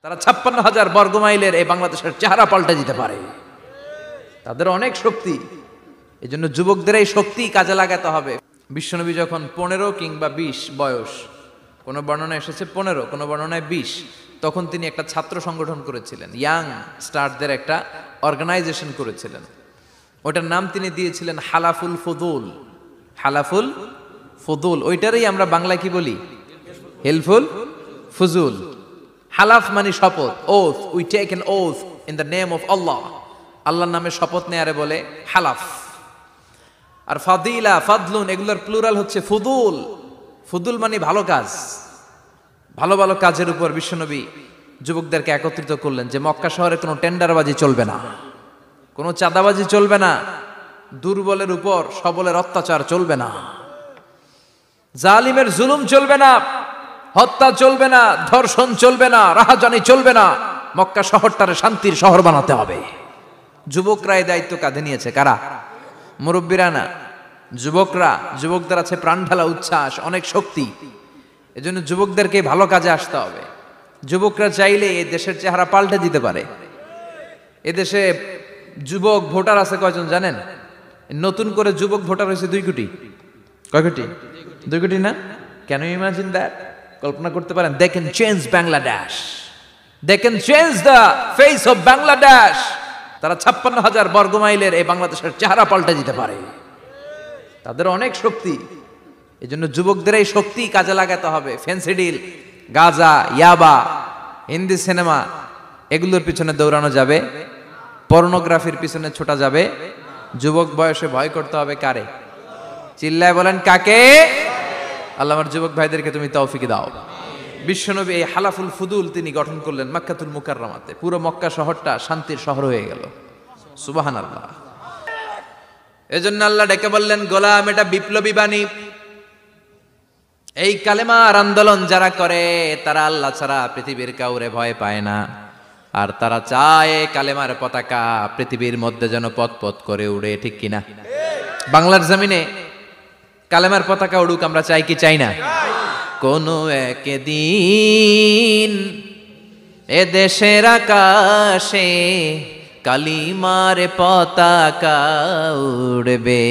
তারা ৫৬,০০০ বর্গমাইলের এই বাংলাদেশের চেহারা পাল্টে দিতে পারে। তাদের অনেক শক্তি। এই জন্য যুবকদের এই শক্তি কাজে লাগাতে হবে। বিশ্বনবী যখন ১৫ কিংবা ২০ বয়স, কোনো বর্ণনায় এসেছে ১৫, কোনো বর্ণনায় ২০, তখন তিনি একটা ছাত্র সংগঠন করেছিলেন, ইয়াং স্টারদের একটা অর্গানাইজেশন করেছিলেন। ওটার নাম তিনি দিয়েছিলেন হালাফুল ফুদুল। হালাফুল ফুদুল, ওইটারই আমরা বাংলায় কি বলি? হেলফুল ফুজুল। হালাফ মানে শপথ, oath, we take an oath in the name of Allah. আল্লাহর নামে শপথ নেয়ারে বলে হালাফ। আর ফাদিলা, ফাদলুন, এগুলোর প্লুরাল হচ্ছে ফুদুল। ফুদুল মানে ভালো কাজ। ভালো ভালো কাজের উপর বিশ্বনবী যুবকদেরকে একত্রিত করলেন যে মক্কা শহরে কোনো টেন্ডারবাজি চলবে না, কোনো চাঁদাবাজি চলবে না, দুর্বলের উপর সবলের অত্যাচার চলবে না, জালিমের জুলুম চলবে না, হত্যা চলবে না, ধর্ষণ চলবে না, রাহাজানি চলবে না। মক্কা শহরটারে শান্তির শহর বানাতে হবে। যুবকরা এই দায়িত্ব কাঁধে নিয়েছে। কারা? মুরব্বীরা না, যুবকরা। যুবকদের আছে প্রাণ ঢালা উচ্ছ্বাস, অনেক শক্তি। এজন্য যুবকদেরকে ভালো কাজে আসতে হবে। যুবকরা চাইলে এই দেশের চেহারা পাল্টে দিতে পারে। এদেশে যুবক ভোটার আছে কয়জন জানেন? নতুন করে যুবক ভোটার হয়েছে ২ কোটি। কয় কোটি? ২ কোটি না? Can you imagine that? কল্পনা করতে পারেন? They can change Bangladesh, they can change the face of Bangladesh. তারা ৫৬,০০০ বর্গমাইলের এই বাংলাদেশের চেহারা পাল্টে দিতে পারে। তাদের অনেক শক্তি। এই জন্য যুবকদের এই শক্তি কাজে লাগাতে হবে। ফেন্সিডিল, গাঁজা, ইয়াবা, হিন্দি সিনেমা, এগুলোর পিছনে দৌড়ানো যাবে? পর্নোগ্রাফির পিছনে ছোটা যাবে? যুবক বয়সে ভয় করতে হবে কারে? চিল্লায় বলেন কাকে? আল্লাহ আমার যুবক ভাইদেরকে তুমি তৌফিক দাও। বিশ্বনবী এই হালাফুল ফুদুল তিনি গঠন করলেন মক্কাতুল মুকাররমাতে। পুরো মক্কা শহরটা শান্তির শহর হয়ে গেল। সুবহানাল্লাহ। এজন্য আল্লাহ ডেকে বললেন, গোলাম, এটা বিপ্লবী বাণী। এই কালেমার আন্দোলন যারা করে তারা আল্লাহ ছাড়া পৃথিবীর কাউরে ভয় পায় না। আর তারা চায় কালেমার পতাকা পৃথিবীর মধ্যে যেন পথ পথ করে উড়ে, ঠিক কিনা? বাংলার জমিনে কালেমার পতাকা উড়ুক, আমরা চাই কি চাই না? কোনো একদিন এ দেশের আকাশে কালিমার পতাকা উড়বে।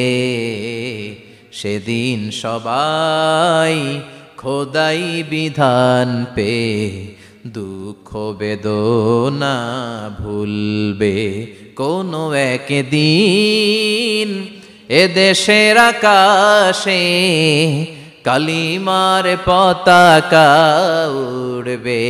সেদিন সবাই খোদাই বিধান পে দুঃখ বেদনা ভুলবে। কোনো একদিন এ দেশের আকাশে কালিমার পতাকা উড়বে।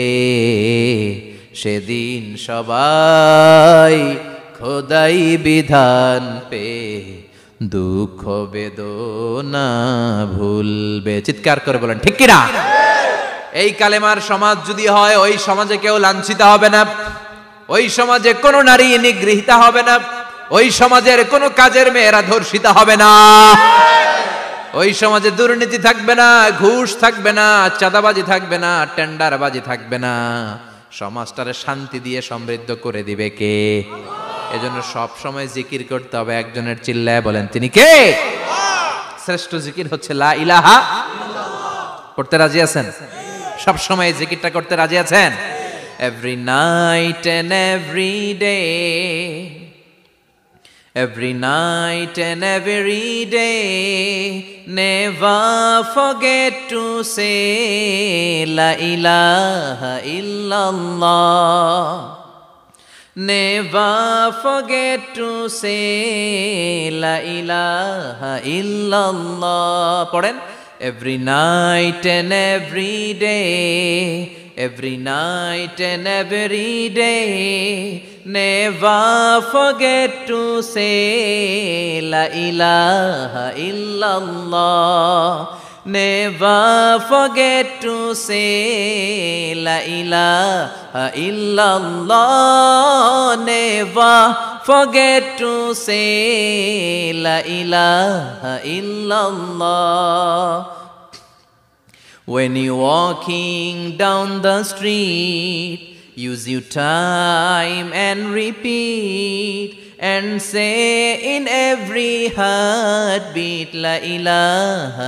সেদিন সবাই খোদাই বিধান পে দুঃখ বেদনা ভুলবে। চিৎকার করে বলেন ঠিক কিনা? এই কালেমার সমাজ যদি হয়, ওই সমাজে কেউ লাঞ্ছিত হবে না, ওই সমাজে কোনো নারী নিগৃহীতা হবে না, ওই সমাজের কোনো কাজের মেয়েরা ধর্ষিত হবে না, ওই সমাজে দুর্নীতি থাকবে না, ঘুষ থাকবে না, চাঁদাবাজি থাকবে না, টেন্ডারবাজি থাকবে না। সমাজটারে শান্তি দিয়ে সমৃদ্ধ করে দিবে কে? এজন্য সব সময় জিকির করতে হবে একজনের। চিল্লায় বলেন তিনি কে? শ্রেষ্ঠ জিকির হচ্ছে লা ইলাহা ইল্লাল্লাহ। পড়তে রাজি আছেন? সব সময় জিকিরটা করতে রাজি আছেন? Every night and every day, every night and every day, never forget to say la ilaha illallah. Never forget to say la ilaha illallah. পড়েন, every night and every day, every night and every day, never forget to say la ilaha illallah. Never forget to say la ilaha illallah. Never forget to say la ilaha illallah. When you're walking down the street, use your time and repeat and say in every heartbeat la ilaha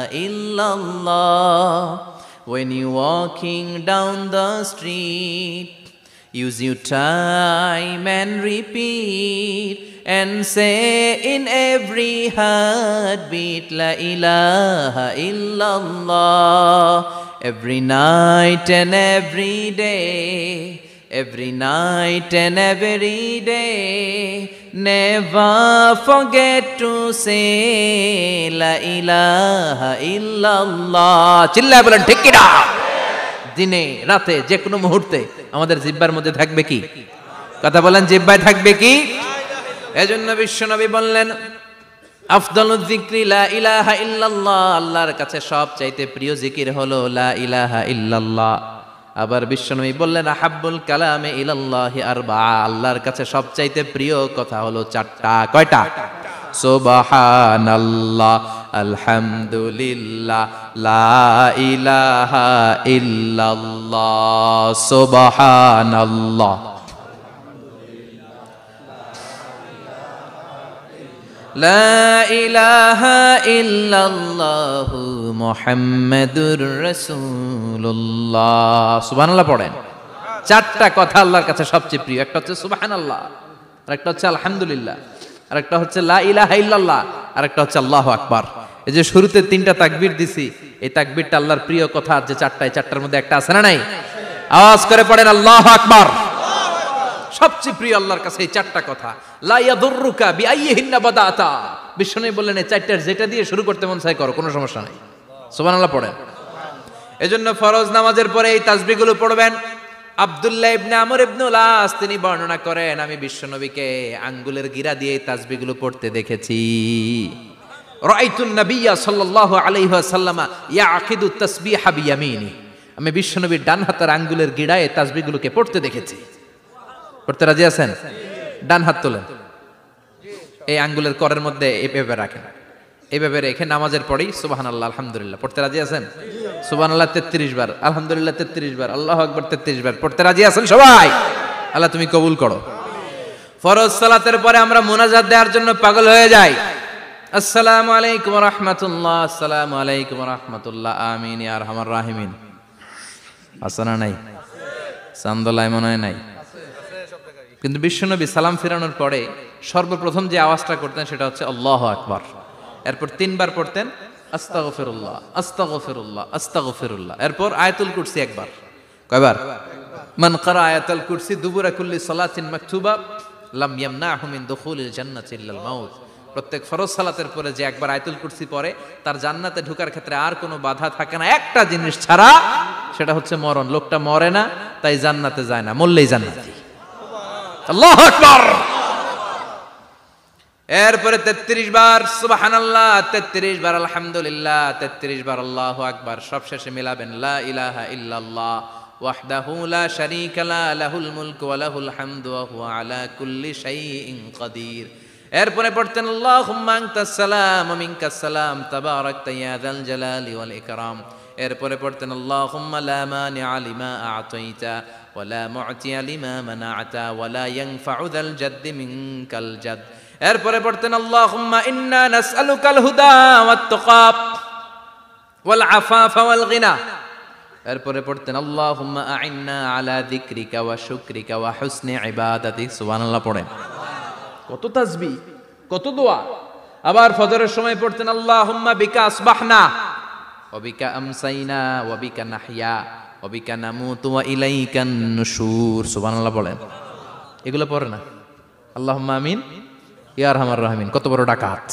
illallah. When you're walking down the street, Use your time and repeat and say in every heartbeat, La ilaha illallah. Every night and every day, every night and every day, never forget to say La ilaha illallah. চিল্লায় বলেন ঠিক কিনা? দিনে রাতে যে কোনো মুহূর্তে আমাদের জিহ্বার মধ্যে থাকবে কি? কথা বলেন, জিহ্বায় থাকবে কি? এজন্য বিশ্বনবী বললেন, আফদালুয যিকরি লা ইলাহা ইল্লাল্লাহ। আল্লাহর কাছে সবচাইতে প্রিয় জিকির হলো লা ইলাহা ইল্লাল্লাহ। আবার বিশ্বনবী বললেন, আহাব্বুল কালামে ইলাল্লাহি আরবাআ। আল্লাহর কাছে সবচাইতে প্রিয় কথা হলো চারটা। কয়টা? সুবহানাল্লাহ, আলহামদুলিল্লাহ, লা ইলাহা ইল্লাল্লাহ। সুবহানাল্লাহ, লা ইলাহা ইল্লাল্লাহ, মুহাম্মাদুর রাসূলুল্লাহ। সুবহানাল্লাহ পড়েন। চারটা কথা আল্লাহর কাছে সবচেয়ে প্রিয়। একটা হচ্ছে সুবহানাল্লাহ, আরেকটা হচ্ছে আলহামদুলিল্লাহ, আরেকটা হচ্ছে লা ইলাহা ইল্লাল্লাহ, আরেকটা হচ্ছে আল্লাহু আকবার। এই যে শুরুতে তিনটা তাকবীর দিছি, এই তাকবীরটা আল্লাহর প্রিয় কথা যে চারটা, এই চারটার মধ্যে একটা আছে না নাই? আওয়াজ করে পড়েন আল্লাহু আকবার। সবচেয়ে প্রিয় আল্লাহর কাছে এই চারটা কথা। লা ইয়াদুররুকা বিআইয়িহিন্না বাদাতা। বিষ্ণু বললেন এই চারটার যেটা দিয়ে শুরু করতে মন চায় করো, কোনো সমস্যা নাই। সুবহানাল্লাহ পড়েন। এজন্য ফরজ নামাজের পরে এই তাসবিহগুলো পড়বেন। আব্দুল্লাহ ইবনে আমর ইবনে আস তিনি বর্ণনা করেন, আমি বিশ্বনবীকে আঙ্গুলের গিরা দিয়ে এই তাসবিহগুলো পড়তে দেখেছি। রাআইতুন নাবিয়্যা সাল্লাল্লাহু আলাইহি ওয়াসাল্লাম ইয়াকিদু তাসবিহা বিয়ামিনি। আমি বিশ্বনবীর ডান হাতের আঙ্গুলের গিরায় এই তাসবিহগুলোকে পড়তে দেখেছি। পড়তে রাজি আছেন? ডান হাত তোলেন, এই আঙ্গুলের করের মধ্যে এইভাবে রাখেন, এইভাবে রেখে নামাজের পরেই সুবহানাল্লাহ, আলহামদুলিল্লাহ পড়তে রাজি আছেন? সুবহানাল্লাহ 33 বার, আলহামদুলিল্লাহ 33 বার, আল্লাহু আকবার 33 বার পড়তে রাজি আছেন সবাই? আল্লাহ তুমি কবুল করো। ফরজ সালাতের পরে আমরা মুনাজাত দেওয়ার জন্য পাগল হয়ে যাই। আসসালামু আলাইকুম ওয়া রাহমাতুল্লাহ, আসসালামু আলাইকুম ওয়া রাহমাতুল্লাহ, আমিন ইয়া আরহামার রাহিমিন। আসনা নাই? চান্দলাই মনে হয় নাই। কিন্তু বিশ্বনবী সালাম ফিরানোর পরে সর্বপ্রথম যে আওয়াজটা করতেন সেটা হচ্ছে আল্লাহু আকবার। এরপর 3 বার পড়তেন আস্তাগফিরুল্লাহ, আস্তাগফিরুল্লাহ, আস্তাগফিরুল্লাহ। এরপর আয়াতুল কুরসি একবার। কয়বার? মান ক্বারা আয়াতুল কুরসি দুবুরা কুল্লি সালাতিন মাকতুবা লাম ইয়ামনাহু মিন দুখুলিল জান্নাতি ইল্লাল মাউত। প্রত্যেক ফরজ সালাতের পরে যে একবার আয়াতুল কুরসি পড়ে তার জান্নাতে ঢোকার ক্ষেত্রে আর কোনো বাধা থাকে না, একটা জিনিস ছাড়া, সেটা হচ্ছে মরণ। লোকটা মরে না তাই জান্নাতে যায় না, মরলেই জান্নাতি। আল্লাহু আকবার। এরপরে 33 বার সুবহানাল্লাহ, 33 বার আলহামদুলিল্লাহ, 33 বার আল্লাহু আকবার। সবশেষে মিলাবেন লা ইলাহা ইল্লাল্লাহ ওয়াহদাহু লা শারীকা লা লাহুল মুলকু ওয়া লাহুল হামদু ওয়া হুয়া আলা কুল্লি শাইইন কাদির। এরপরে পড়তেন আল্লাহুম্মা আনতাস সালাম ওয়া মিনকাস সালাম তাবারাকতা ইয়া যাল জালালি ওয়াল ইকরাম। এরপরে পড়তেন আল্লাহুম্মা লা মানিআ লিমা আ'তাইতা ওয়া লা মু'তিয়া লিমা মানা'তা ওয়া লা ইয়ানফা'ু যাল জাদ্দি মিনকাল জাদ। এরপরে পড়তেন আল্লাহুম্মা ইন্না নাসআলুকাল হুদা ওয়াত তুকা ওয়াল আফাফা ওয়াল গিনা। এরপরে পড়তেন আল্লাহুম্মা আ'ইন্না আলা যিকরিকা ওয়া শুকরিকা ওয়া হুসনি ইবাদাতিক। সুবহানাল্লাহ পড়েন। কত তাসবিহ, কত দোয়া। আবার ফজরের সময় পড়তেন আল্লাহুম্মা বিকা আসবাহনা ওয়া বিকা আমসাইনা ওয়া বিকা নাহইয়া ওয়া বিকা নামুতু ওয়া ইলাইকান নুশুর। সুবহানাল্লাহ বলেন। এগুলো পড়ে না? আল্লাহুম্মা আমিন ইয়া আরহামার রাহিমিন। কত বড় ডাকাত।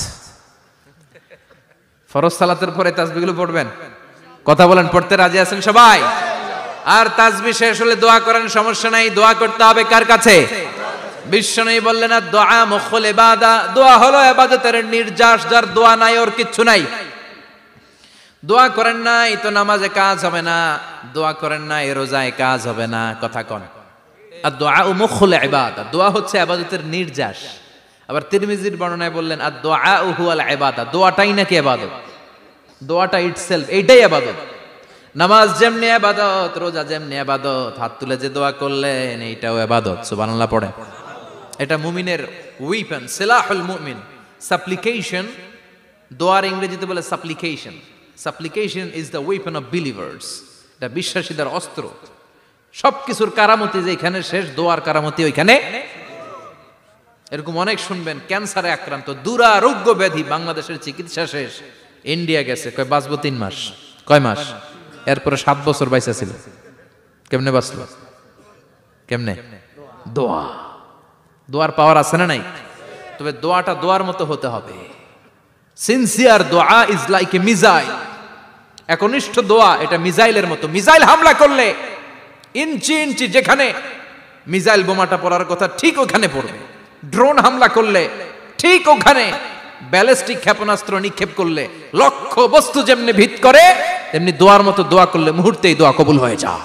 ফরজ সালাতের পরে তাসবিহগুলো পড়বেন। কথা বলেন, পড়তে রাজি আছেন সবাই? আর তাসবিহ শেষ হলে দোয়া করেন, সমস্যা নাই। দোয়া করতে হবে কার কাছে? বিশ্বনবী বললেন না, দোয়া মুখুল ইবাদা। দোয়া হলো ইবাদতের নির্যাস। যার দোয়া নাই ওর কিচ্ছু নাই। দোয়া করেন নাই তো নামাজে কাজ হবে না, দোয়া করেন নাই রোজায় কাজ হবে না। কথা কোন? আর দোয়া মুখুল ইবাদা। দোয়া হচ্ছে ইবাদতের নির্যাস। আবার তিরমিজির বর্ণনায় বললেন আর দোয়া হুয়াল ইবাদা। দোয়াটাই নাকি ইবাদত। দোয়াটা ইটসেলফ এইটাই ইবাদত। নামাজ যেমনি ইবাদত, রোজা যেমনি ইবাদত, হাত তুলে যে দোয়া করলেন এইটাও ইবাদত। সুবহানাল্লাহ পড়ে। এটা মুমিনের ওয়েপন, সিলাহুল মুমিন। সাপ্লিকেশন, দোয়ার ইংরেজিতে বলে supplication. Supplication is the weapon of believers. এটা বিশ্বাসীদের অস্ত্র। সবকিছুর কারামতি যেখানে শেষ, দোয়ার কারামতি ওইখানে। এরকম অনেক শুনবেন, ক্যান্সারে আক্রান্ত, দুরারোগ্য ব্যাধি, বাংলাদেশের চিকিৎসা শেষ, ইন্ডিয়া গেছে, কয় বাঁচবো 3 মাস। কয় মাস? এরপরে 7 বছর বাইসা ছিল। কেমনে বাঁচলো? কেমনে? দোয়া। দোয়ার পাওয়ার আছে না নাই? তবে দোয়াটা দোয়ার মতো হতে হবে। সিনসিয়ার দোয়া ইজ লাইক এ মিসাইল। একনিষ্ঠ দোয়া এটা মিসাইলের মতো। মিসাইল হামলা করলে ইঞ্চি ইঞ্চি যেখানে মিসাইল বোমাটা পড়ার কথা ঠিক ওখানে পড়বে। ড্রোন হামলা করলে ঠিক ওখানে, ব্যালিস্টিক ক্ষেপণাস্ত্র নিক্ষেপ করলে লক্ষ্য বস্তু যেমনি ভিত করে, তেমনি দোয়ার মতো দোয়া করলে মুহূর্তেই দোয়া কবুল হয়ে যায়।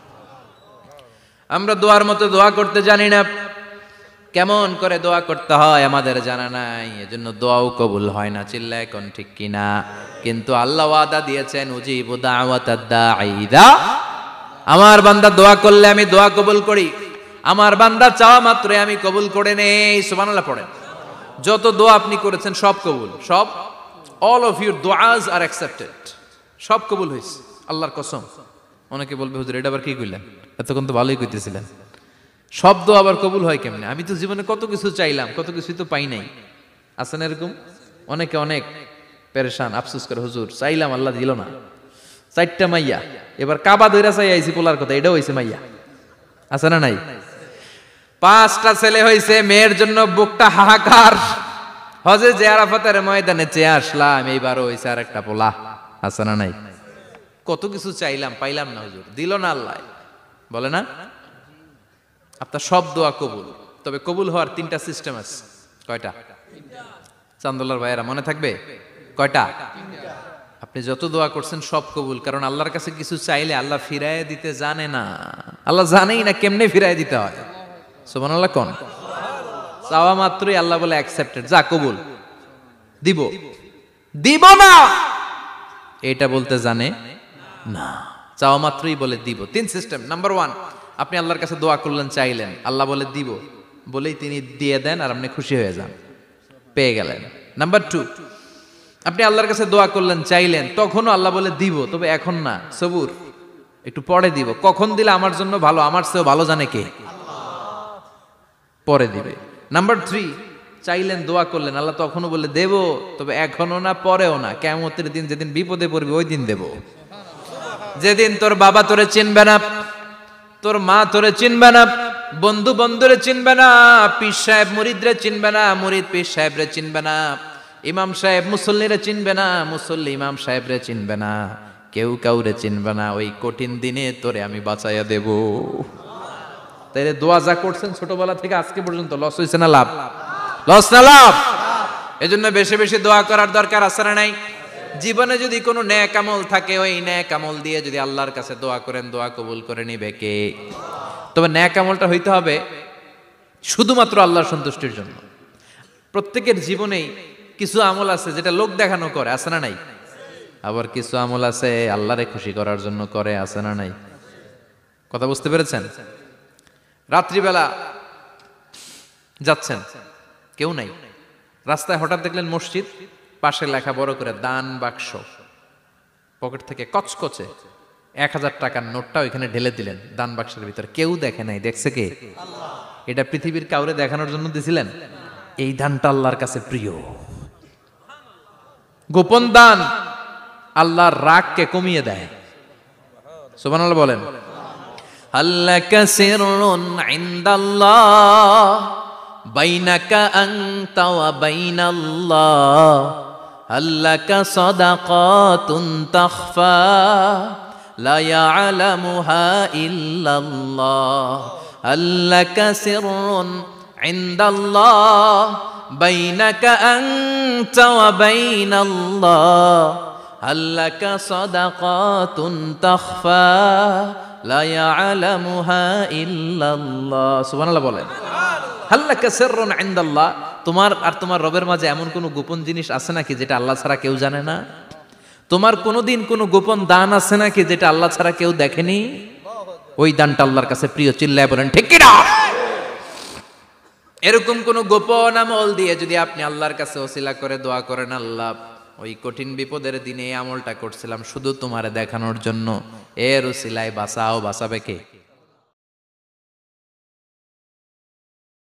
আমরা দোয়ার মতো দোয়া করতে জানি না, কেমন করে দোয়া করতে হয় আমাদের জানা নাই, এজন্য দোয়াও কবুল হয় না। চিল্লা এখন ঠিক কিনা? কিন্তু আল্লাহ ওয়াদা দিয়েছেন, উজিবু দাওয়াতাদ দাঈ ইযা, আমার বান্দা দোয়া করলে আমি দোয়া কবুল করি, আমার বান্দা চাওয়া মাত্রই আমি কবুল করে নেই। সুবহানাল্লাহ পড়েন। যত দোয়া আপনি করেছেন সব কবুল, সব, অল অফ ইউর দোয়াজ আর অ্যাকসেপ্টেড, সব কবুল হয়েছে আল্লাহর কসম। অনেকে বলবে হুজুর এটা আবার কি কইলেন, এতক্ষণ তো ভালোই কইতেছিলেন, সব দোয়া আবার কবুল হয় কেমনে? আমি তো জীবনে কত কিছু চাইলাম, কত কিছুই তো পাই নাই। আছেন এরকম অনেকে, অনেক পেরেশান, আফসোস করে হুজুর চাইলাম আল্লাহ দিল না। 4টা মাইয়া, এবার কাবা দইরা চাই আইছি পোলার কথা, এটাও হয়েছে মাইয়া। আছে না নাই? 5টা ছেলে হয়েছে, মেয়ের জন্য বুকটা হাহাকার। হজে যে আরাফাতের ময়দানে চেয়ে আসলাম, এইবারও হয়েছে আর একটা পোলা। আছে না নাই? কত কিছু চাইলাম, পাইলাম না হুজুর, দিল না আল্লাহ। বলে না আপনার সব দোয়া কবুল, তবে কবুল হওয়ার 3টা সিস্টেম আছে। কয়টা? চান্দোলার ভাইয়েরা মনে থাকবে কয়টা? আপনি যত দোয়া করছেন সব কবুল, কারণ আল্লাহর কাছে কিছু চাইলে আল্লাহ ফিরায় দিতে জানে না। আল্লাহ জানেই না কেমনে ফিরায় দিতে হয়। সুবহানাল্লাহ কোন? চাওয়া মাত্রই আল্লাহ বলে অ্যাকসেপ্টেড, যা কবুল, দিব দিব না এটা বলতে জানে না, চাওয়া মাত্রই বলে দিব। 3 সিস্টেম। নাম্বার 1, আপনি আল্লাহর কাছে দোয়া করলেন, চাইলেন, আল্লাহ বলে দিব, বলেই তিনি দিয়ে দেন আর আপনি খুশি হয়ে যান, পেয়ে গেলেন। নাম্বার 2, আপনি আল্লাহর কাছে দোয়া করলেন, চাইলেন, তখনও আল্লাহ বলে দিব, তবে এখন না, সবুর, একটু পরে দিব। কখন দিলে আমার জন্য ভালো, আমার চেয়েও ভালো জানে কে? পরে দিবে। নাম্বার 3, চাইলেন, দোয়া করলেন, আল্লাহ তখনও বলে দেব, তবে এখনো না, পরেও না, কিয়ামতের দিন যেদিন বিপদে পড়বে ওই দিন দেব। যেদিন তোর বাবা তোরে চিনবে না, তোর মা তোরে চিনবে না, বন্ধু বন্ধুরে চিনবে না, পীর সাহেব মুরিদরে চিনবে না, মুরিদ পীর সাহেবরে চিনবে না, ইমাম সাহেব মুসল্লিরে চিনবে না, মুসল্লি ইমাম সাহেবরে চিনবে না, কেউ কাউরে চিনবে না, ওই কঠিন দিনে তোরে আমি বাঁচাইয়া দেব। তাইলে দোয়া যা করছেন ছোটবেলা থেকে আজকে পর্যন্ত, লস হয়েছে না লাভ? লস না লাভ? এজন্য বেশি বেশি দোয়া করার দরকার আছে না নাই? জীবনে যদি কোনো নেক আমল থাকে, ওই নেক আমল দিয়ে যদি আল্লাহর কাছে দোয়া করেন, দোয়া কবুল করে নিবে কে? তবে নেক আমলটা হইতে হবে শুধুমাত্র আল্লাহর সন্তুষ্টির জন্য। প্রত্যেকের জীবনেই কিছু আমল আছে যেটা লোক দেখানো করে, আছে না নাই? আবার কিছু আমল আছে আল্লাহরে খুশি করার জন্য করে, আছে না নাই? কথা বুঝতে পেরেছেন? রাত্রিবেলা যাচ্ছেন, কেউ নাই, রাস্তায় হঠাৎ দেখলেন মসজিদ, পাশে লেখা বড় করে দান বাক্স, পকেট থেকে কচকচে 1000 টাকার নোটটা ওইখানে ঢেলে দিলেন দান বাক্সের ভিতরে। কেউ দেখে নাই, দেখছে কে? এটা পৃথিবীর কাউরে দেখানোর জন্য দিছিলেন? এই দানটা আল্লাহর কাছে প্রিয়। গোপন দান আল্লাহর রাগকে কমিয়ে দেয়। সুবহানাল্লাহ বলেন। হাল্লাকা সিররুন ইনদাল্লাহ বাইনাকা আনতা ওয়া বাইনাল্লাহ, হাল্লাকা সাদাকাতুন তাখফা লা ইয়ালামুহা ইল্লাল্লাহ, হাল্লাকা সিররুন ইনদাল্লাহ বাইনাকা আনতা ওয়া বাইনাল্লাহ, হাল্লাকা সাদাকাতুন তাখফা লা ইয়ালামুহা ইল্লাল্লাহ। সুবহানাল্লাহ বলেন। হাল্লাকা সিররুন ইনদাল্লাহ, তোমার আর তোমার রবের মাঝে এমন কোনো গোপন জিনিস আছে নাকি যেটা আল্লাহ ছাড়া কেউ জানে না? তোমার কোনোদিন কোনো গোপন দান আছে নাকি যেটা আল্লাহ ছাড়া কেউ দেখেনি? ওই দানটা আল্লাহর কাছে প্রিয়। চিল্লায় বলেন ঠিক কি না? এরকম কোন গোপন আমল দিয়ে যদি আপনি আল্লাহর কাছে ওসিলা করে দোয়া করেন, আল্লাহ ওই কঠিন বিপদের দিনে এই আমলটা করছিলাম শুধু তোমারে দেখানোর জন্য, এর ওসিলায় বাঁচাও, বাঁচাবে কে?